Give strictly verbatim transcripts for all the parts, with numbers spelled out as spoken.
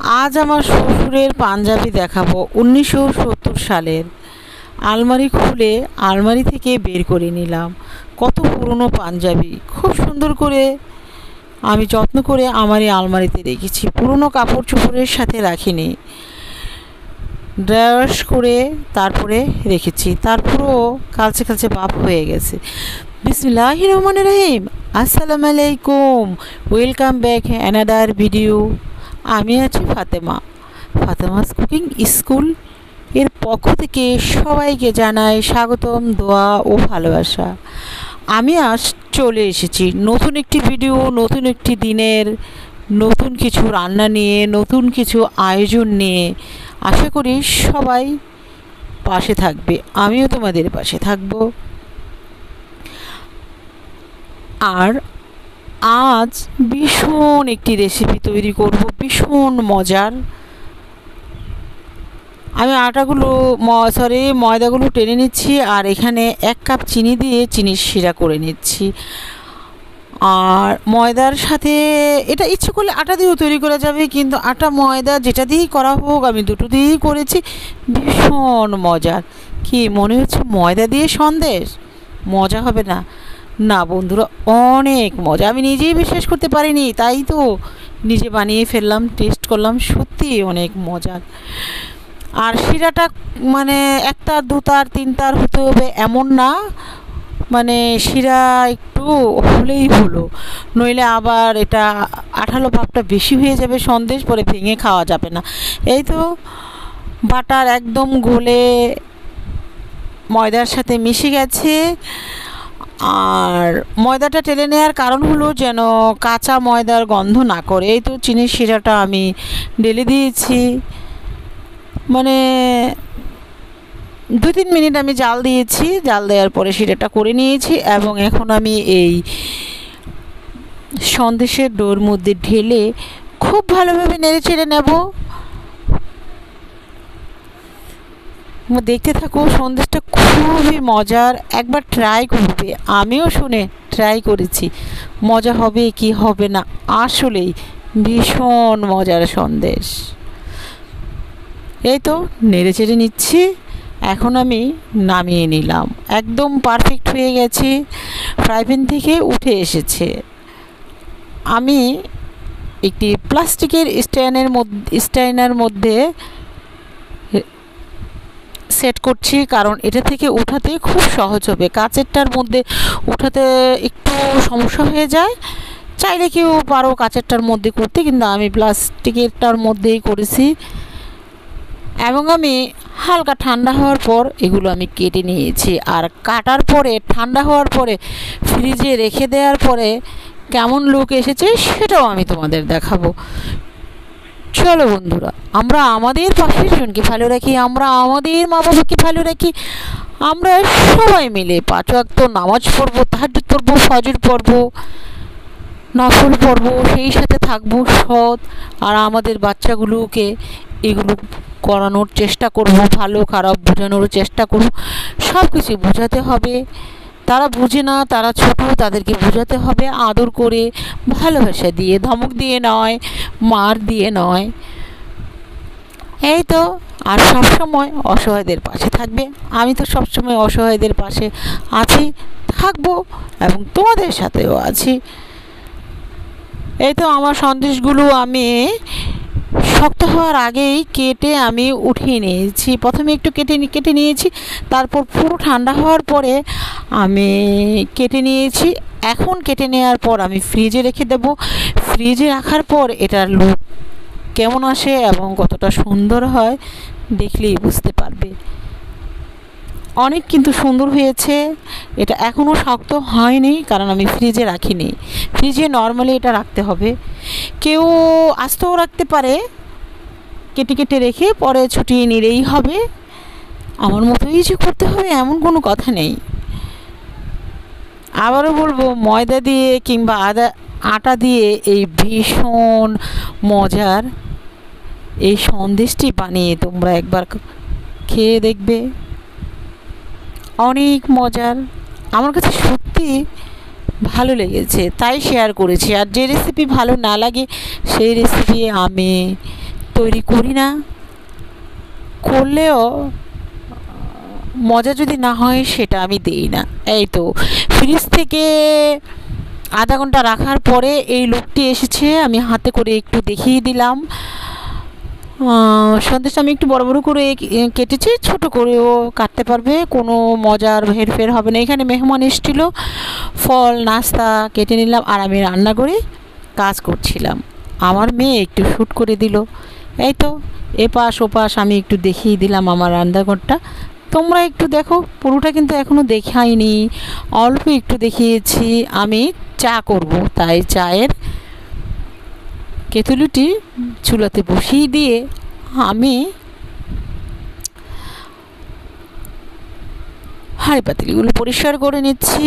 আজ আমার শ্বশুরের পাঞ্জাবি দেখাবো উনিশশো সত্তর সালের। আলমারি খুলে আলমারি থেকে বের করে নিলাম কত পুরনো পাঞ্জাবি। খুব সুন্দর করে আমি যত্ন করে আমার এই আলমারিতে রেখেছি, পুরনো কাপড় চোপড়ের সাথে রাখিনি, ড্রায়ার্স করে তারপরে রেখেছি। তারপরও কালচে কালচে ভাব হয়ে গেছে। বিসমিল্লাহির রহমানির রহিম। আসসালামু আলাইকুম, ওয়েলকাম ব্যাক অ্যানাদার ভিডিও। আমি আছি ফাতেমা, ফাতেমাস কুকিং স্কুল এর পক্ষ থেকে সবাইকে জানাই স্বাগতম, দোয়া ও ভালোবাসা। আমি আজ চলে এসেছি নতুন একটি ভিডিও, নতুন একটি দিনের নতুন কিছু রান্না নিয়ে, নতুন কিছু আয়োজন নিয়ে। আশা করি সবাই পাশে থাকবে, আমিও তোমাদের পাশে থাকব। আর আজ ভীষণ একটি রেসিপি তৈরি করব, ভীষণ মজার। আমি আটাগুলো সরি ময়দাগুলো টেনে নিচ্ছি, আর এখানে এক কাপ চিনি দিয়ে চিনির শিরা করে নিচ্ছি। আর ময়দার সাথে এটা ইচ্ছে করলে আটা দিয়েও তৈরি করা যাবে, কিন্তু আটা ময়দা যেটা দিয়েই করা হোক, আমি দুটো দিয়েই করেছি। ভীষণ মজার। কি মনে হচ্ছে ময়দা দিয়ে সন্দেশ? মজা হবে না? না বন্ধুরা, অনেক মজা। আমি নিজেই বিশ্বাস করতে পারিনি, তাই তো নিজে বানিয়ে ফেললাম, টেস্ট করলাম, সত্যি অনেক মজার। আর শিরাটা মানে একটার দুটার তিনটার হতে হবে এমন না, মানে শিরা একটু হলেই হলো, নইলে আবার এটা আঠালো ভাবটা বেশি হয়ে যাবে, সন্দেশ পরে ভেঙে খাওয়া যাবে না। এই তো বাটার একদম গলে ময়দার সাথে মিশে গেছে। আর ময়দাটা টেলে নেওয়ার কারণ হলো যেন কাঁচা ময়দার গন্ধ না করে। এই তো চিনির শিরাটা আমি ঢেলে দিয়েছি, মানে দু তিন মিনিট আমি জাল দিয়েছি। জাল দেওয়ার পরে শিরাটা করে নিয়েছি, এবং এখন আমি এই সন্দেশের ডোর মধ্যে ঢেলে খুব ভালোভাবে নেড়ে চেড়ে নেব। দেখতে থাকো, সন্দেশটা খুবই মজার, একবার ট্রাই করবে। আমিও শুনে ট্রাই করেছি, মজা হবে কি হবে না, আসলেই ভীষণ মজার সন্দেশ। এই তো নেড়ে চেড়ে নিচ্ছি, এখন আমি নামিয়ে নিলাম। একদম পারফেক্ট হয়ে গেছে, ফ্রাই প্যান থেকে উঠে এসেছে। আমি একটি প্লাস্টিকের স্ট্যান্ডের মধ্যে স্ট্যান্ডের মধ্যে সেট করছি, কারণ এটা থেকে উঠাতে খুব সহজ হবে। কাচেরটার মধ্যে উঠাতে একটু সমস্যা হয়ে যায়। চাইলে কেউ পারো কাচেরটার মধ্যে করতে, কিন্তু আমি প্লাস্টিকেরটার মধ্যেই করেছি। এবং আমি হালকা ঠান্ডা হওয়ার পর এগুলো আমি কেটে নিয়েছি। আর কাটার পরে ঠান্ডা হওয়ার পরে ফ্রিজে রেখে দেওয়ার পরে কেমন লুক এসেছে সেটাও আমি তোমাদের দেখাবো। চলো বন্ধুরা, আমরা আমাদের পাশের জনকে ভালো রাখি, আমরা আমাদের মা বাবাকে ভালো রাখি, আমরা সবাই মিলে পাঁচ ওয়াক্ত নামাজ পড়বো, তাহাজ্জুদ পড়বো, ফজর পড়বো, নফল পড়বো, সেই সাথে থাকবো সৎ। আর আমাদের বাচ্চাগুলোকে এগুলো করানোর চেষ্টা করব, ভালো খারাপ বোঝানোর চেষ্টা করব। সব কিছু বোঝাতে হবে, তারা বুঝে না, তারা ছোট, তাদেরকে বোঝাতে হবে আদর করে, ভালোবাসা দিয়ে, ধমক দিয়ে নয়, মার দিয়ে নয়। এই তো। আর সবসময় অসহায়দের পাশে থাকবে। আমি তো সবসময় অসহায়দের পাশে আছি, থাকবো, এবং তোমাদের সাথেও আছি। এই তো আমার সন্দেশগুলো আমি শক্ত হওয়ার আগেই কেটে আমি উঠিয়ে নিয়েছি। প্রথমে একটু কেটে কেটে নিয়েছি, তারপর পুরো ঠান্ডা হওয়ার পরে আমি কেটে নিয়েছি। এখন কেটে নেওয়ার পর আমি ফ্রিজে রেখে দেব। ফ্রিজে রাখার পর এটার লুক কেমন আসে এবং কতটা সুন্দর হয় দেখলেই বুঝতে পারবে। অনেক কিন্তু সুন্দর হয়েছে। এটা এখনও শক্ত হয়নি, কারণ আমি ফ্রিজে রাখিনি। ফ্রিজে নর্মালি এটা রাখতে হবে, কেউ আস্তেও রাখতে পারে, কেটে কেটে রেখে পরে ছুটিয়ে নিলেই হবে। আমার মতোই যে করতে হবে এমন কোনো কথা নেই। আবারও বলবো, ময়দা দিয়ে কিংবা আদা আটা দিয়ে এই ভীষণ মজার এই সন্দেশটি বানিয়ে তোমরা একবার খেয়ে দেখবে, অনেক মজার। আমার কাছে সত্যি ভালো লেগেছে, তাই শেয়ার করেছি। আর যে রেসিপি ভালো না লাগে সেই রেসিপি আমি তৈরি করি না, করলেও মজা যদি না হয় সেটা আমি দিই না। এই তো ফ্রিজ থেকে আধা ঘন্টা রাখার পরে এই লুকটি এসেছে, আমি হাতে করে একটু দেখিয়ে দিলাম। সন্দেশটা আমি একটু বড় বড় করে কেটেছি, ছোট করেও কাটতে পারবে, কোনো মজার হেরফের হবে না। এখানে মেহমান এসেছিল, ফল নাস্তা কেটে নিলাম আর আমি রান্না করে কাজ করছিলাম। আমার মেয়ে একটু শ্যুট করে দিল। এই তো এপাশ ওপাশ আমি একটু দেখিয়ে দিলাম আমার রান্নাঘরটা। তোমরা একটু দেখো, পুরোটা কিন্তু এখনও দেখাইনি, অল্প একটু দেখিয়েছি। আমি চা করব, তাই চায়ের কেতলিটি চুলাতে বসিয়ে দিয়ে আমি হাঁড়ি পাতিলগুলো পরিষ্কার করে নিচ্ছি।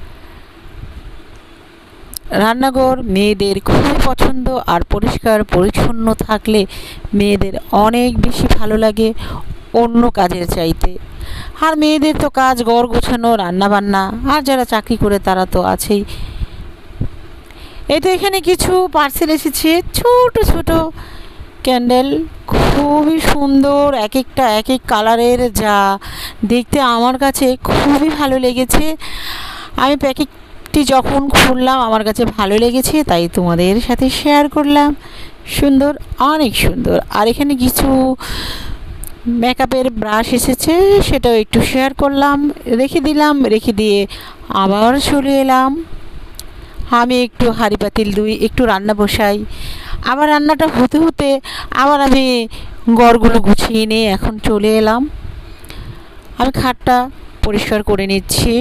রান্নাঘর মেয়েদের খুবই পছন্দ, আর পরিষ্কার পরিচ্ছন্ন থাকলে মেয়েদের অনেক বেশি ভালো লাগে অন্য কাজের চাইতে। আর মেয়েদের তো কাজ ঘর গোছানো, রান্নাবান্না, আর যারা চাকরি করে তারা তো আছেই। এই তো এখানে কিছু পার্সেল এসেছে, ছোট ছোট ক্যান্ডেল, খুবই সুন্দর, এক একটা এক এক কালারের, যা দেখতে আমার কাছে খুবই ভালো লেগেছে। আমি প্যাকেটটি যখন খুললাম আমার কাছে ভালো লেগেছে, তাই তোমাদের সাথে শেয়ার করলাম। সুন্দর, অনেক সুন্দর। আর এখানে কিছু মেকআপের ব্রাশ এসেছে, সেটাও একটু শেয়ার করলাম, রেখে দিলাম। রেখে দিয়ে আবার চলে এলাম। আমি একটু হাঁড়ি পাতিল ধুই, একটু রান্না বসাই, আবার রান্নাটা হতে হতে আবার আমি ঘরগুলো গুছিয়ে নিয়ে এখন চলে এলাম। আমি খাটটা পরিষ্কার করে নিচ্ছি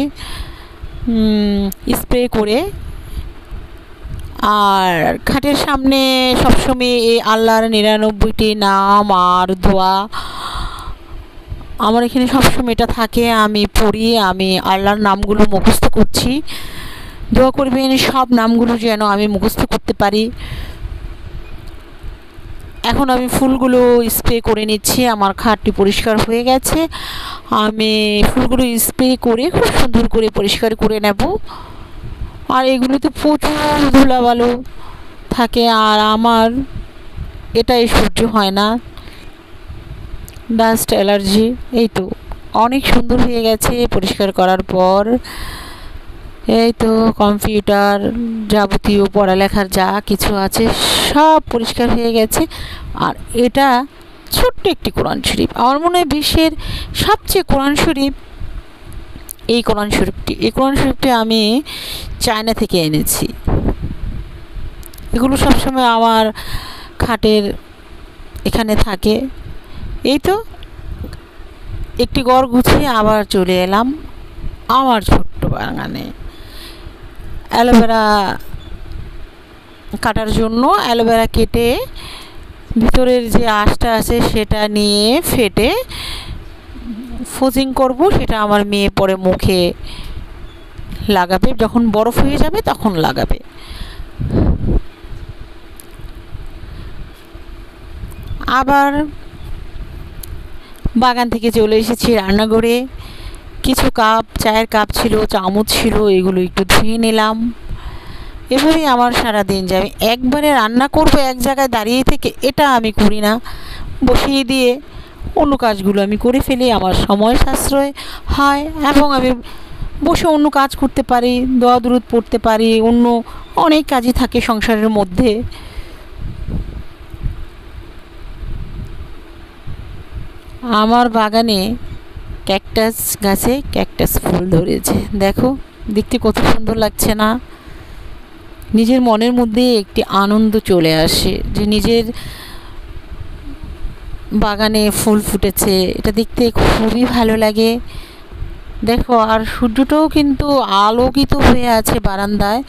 স্প্রে করে। আর খাটের সামনে সবসময় এই আল্লাহর নিরানব্বইটি নাম আর দোয়া আমার এখানে সবসময় এটা থাকে, আমি পড়ি। আমি আল্লাহর নামগুলো মুখস্থ করছি, দোয়া করবেন সব নামগুলো যেন আমি মুখস্থ করতে পারি। এখন আমি ফুলগুলো স্প্রে করে নিচ্ছি। আমার খাটটি পরিষ্কার হয়ে গেছে, আমি ফুলগুলো স্প্রে করে খুব সুন্দর করে পরিষ্কার করে নেব। আর এগুলোতে প্রচুর ধুলাবালু থাকে, আর আমার এটাই সহ্য হয় না, ডাস্ট অ্যালার্জি। এই তো অনেক সুন্দর হয়ে গেছে পরিষ্কার করার পর। এই তো কম্পিউটার যাবতীয় পড়ালেখার যা কিছু আছে সব পরিষ্কার হয়ে গেছে। আর এটা ছোট্ট একটি কোরআন শরীফ, আমার মনে হয় বিশ্বের সবচেয়ে কোরআন শরীফ এই কোরআন শরীফটি। এই কোরআন শরীফটি আমি চায়না থেকে এনেছি। এগুলো সবসময় আমার খাটের এখানে থাকে। এই তো একটি ঘর গুছিয়ে আবার চলে এলাম আমার ছোট্ট বাগানে অ্যালোভেরা কাটার জন্য। অ্যালোভেরা কেটে ভিতরের যে আঁশটা আছে সেটা নিয়ে ফেটে ফোজিং করব, সেটা আমার মেয়ে পরে মুখে লাগাবে, যখন বরফ হয়ে যাবে তখন লাগাবে। আবার বাগান থেকে চলে এসেছি রান্নাঘরে। কিছু কাপ, চায়ের কাপ ছিল, চামচ ছিল, এগুলো একটু ধুয়ে নিলাম। এভাবেই আমার সারা দিন যাবে। একবারে রান্না করব এক জায়গায় দাঁড়িয়ে থেকে, এটা আমি করি না। বসিয়ে দিয়ে অন্য কাজগুলো আমি করে ফেলি, আমার সময় সাশ্রয় হয় এবং আমি বসে অন্য কাজ করতে পারি, দোয়া দুরুদ পড়তে পারি, অন্য অনেক কাজই থাকে সংসারের মধ্যে। আমার বাগানে ক্যাকটাস গাছে ক্যাকটাস ফুল ধরেছে, দেখো দেখতে কত সুন্দর লাগছে না? নিজের মনের মধ্যে একটি আনন্দ চলে আসে যে নিজের বাগানে ফুল ফুটেছে, এটা দেখতে খুবই ভালো লাগে। দেখো, আর সূর্যটাও কিন্তু আলোকিত হয়ে আছে বারান্দায়।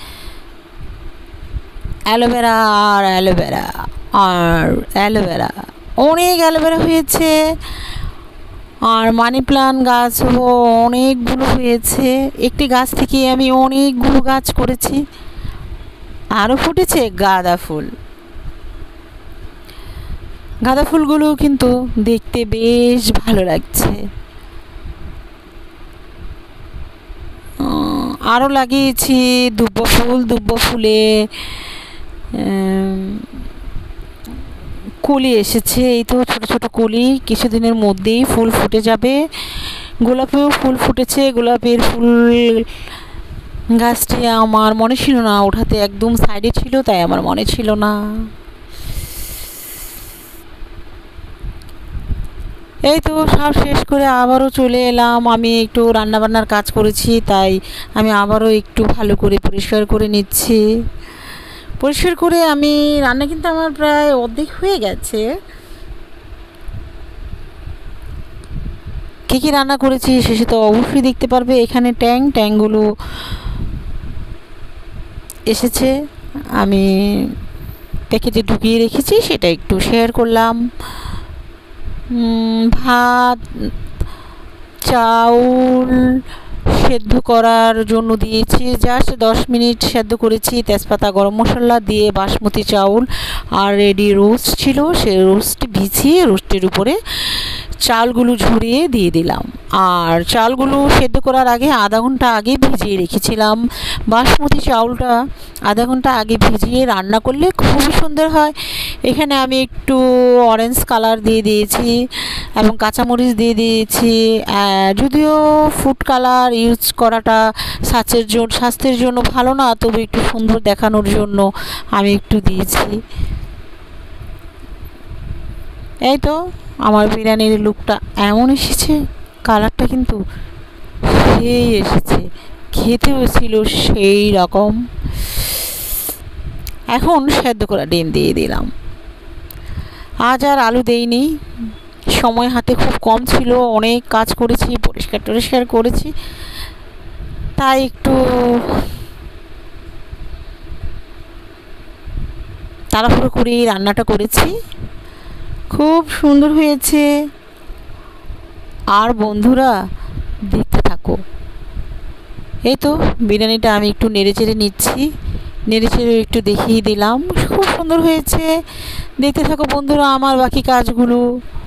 অ্যালোভেরা আর অ্যালোভেরা আর অ্যালোভেরা, অনেক অ্যালোভেরা হয়েছে। আর মানি প্লান্ট গাছও অনেকগুলো হয়েছে। একটি গাছ থেকে আমি অনেকগুলো গাছ করেছি। আরও ফুটেছে গাঁদা ফুল। গাঁদা ফুলগুলো কিন্তু দেখতে বেশ ভালো লাগছে। আরও লাগিয়েছি দুব্বা ফুল। দুব্বা ফুলে কলি এসেছে, এই তো ছোট ছোট কলি, কিছুদিনের মধ্যেই ফুল ফুটে যাবে। গোলাপেও ফুল ফুটেছে, গোলাপের ফুল গাছটি আমার মনে ছিল না ওঠাতে, একদম সাইডে ছিল তাই আমার মনে ছিল না। এই তো সব শেষ করে আবারও চলে এলাম। আমি একটু রান্নাবান্নার কাজ করেছি তাই আমি আবারও একটু ভালো করে পরিষ্কার করে নিচ্ছি। পরিষ্কার করে আমি রান্না কিন্তু আমার প্রায় অর্ধেক হয়ে গেছে। কী কী রান্না করেছি শেষে তো অবশ্যই দেখতে পারবে। এখানে ট্যাং ট্যাংগুলো এসেছে, আমি প্যাকেটে ঢুকিয়ে রেখেছি, সেটা একটু শেয়ার করলাম। ভাত চাউল সেদ্ধ করার জন্য দিয়েছি, জাস্ট দশ মিনিট সেদ্ধ করেছি। তেজপাতা গরম মশলা দিয়ে বাসমতি চাউল আর রেডি রোস্ট ছিল, সেই রোস্ট ভিজিয়ে রোস্টের উপরে চালগুলো ঝরিয়ে দিয়ে দিলাম। আর চালগুলো সেদ্ধ করার আগে আধা ঘন্টা আগে ভিজিয়ে রেখেছিলাম। বাসমতি চাউলটা আধা ঘন্টা আগে ভিজিয়ে রান্না করলে খুবই সুন্দর হয়। এখানে আমি একটু অরেঞ্জ কালার দিয়ে দিয়েছি এবং কাঁচামরিচ দিয়ে দিয়েছি। যদিও ফুড কালার ইউজ করাটা স্বাস্থ্যের জন্য স্বাস্থ্যের জন্য ভালো না, তবে একটু সুন্দর দেখানোর জন্য আমি একটু দিয়েছি। এই তো আমার বিরিয়ানির লুকটা এমন এসেছে, কালারটা কিন্তু সেই এসেছে, খেতেও ছিল সেই রকম। এখন সেদ্ধ করা ডিম দিয়ে দিলাম। আজ আর আলু দেইনি, সময় হাতে খুব কম ছিল, অনেক কাজ করেছি, পরিষ্কার টরিষ্কার করেছি, তাই একটু তাড়াহুড়ো করে রান্নাটা করেছি। খুব সুন্দর হয়েছে। আর বন্ধুরা দেখতে থাকো। এই তো বিরিয়ানিটা আমি একটু নেড়ে চেড়ে নিচ্ছি, নেড়ে চেড়ে একটু দেখিয়ে দিলাম, খুব সুন্দর হয়েছে। দেখতে থাকো বন্ধুরা আমার বাকি কাজগুলো।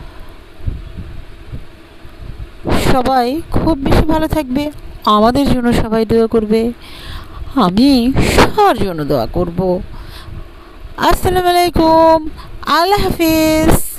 সবাই খুব বেশি ভালো থাকবে, আমাদের জন্য সবাই দোয়া করবে, আমি সবার জন্য দোয়া করব। আসসালামু আলাইকুম, আল্লাহ হাফিজ।